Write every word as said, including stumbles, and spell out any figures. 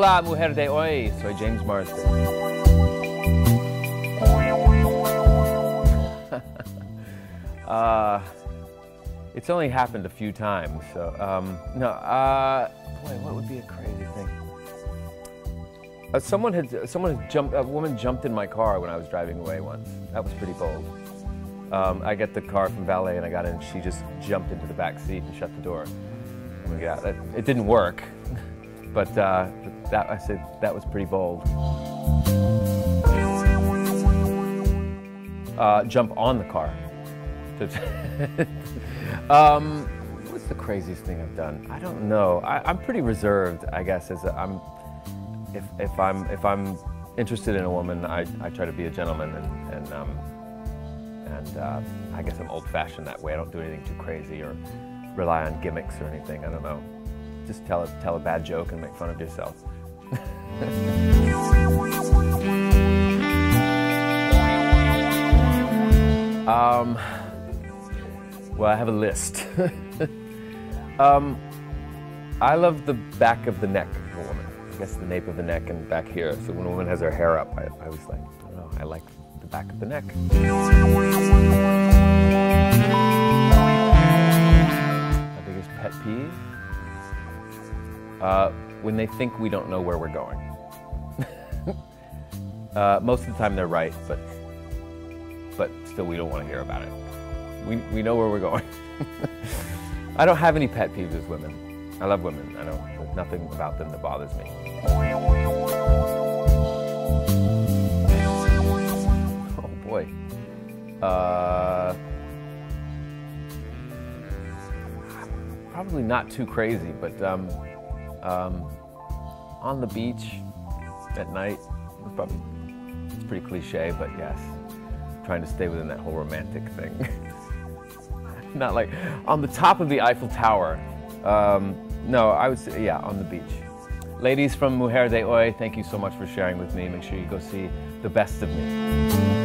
Hola, mujer de hoy. Soy James Marsden. uh, it's only happened a few times, so um, no. Uh, boy, what would be a crazy thing? Uh, someone had someone had jumped. A woman jumped in my car when I was driving away once. That was pretty bold. Um, I get the car from valet and I got in. She just jumped into the back seat and shut the door. I'm like, yeah, that, it didn't work, but, uh, but that I said that was pretty bold. Uh, jump on the car. um, what's the craziest thing I've done? I don't know. I, I'm pretty reserved, I guess. As a, I'm, if if I'm if I'm interested in a woman, I I try to be a gentleman, and and um, and uh, I guess I'm old-fashioned that way. I don't do anything too crazy or rely on gimmicks or anything. I don't know. Just tell a tell a bad joke and make fun of yourself. um. Well, I have a list. um, I love the back of the neck of a woman. I guess the nape of the neck and back here. So when a woman has her hair up, I, I was like, I don't know, I like the back of the neck. My biggest pet peeve? Uh, when they think we don't know where we're going. uh, most of the time they're right, but but still we don't want to hear about it. We, we know where we're going. I don't have any pet peeves as women. I love women. I don't, there's nothing about them that bothers me. Oh boy. Uh, probably not too crazy, but um, um, on the beach at night, it's probably, it's pretty cliche, but yes. Trying to stay within that whole romantic thing. Not like on the top of the Eiffel Tower. Um, no, I would say, yeah, on the beach. Ladies from Mujer de Hoy, thank you so much for sharing with me. Make sure you go see The Best of Me.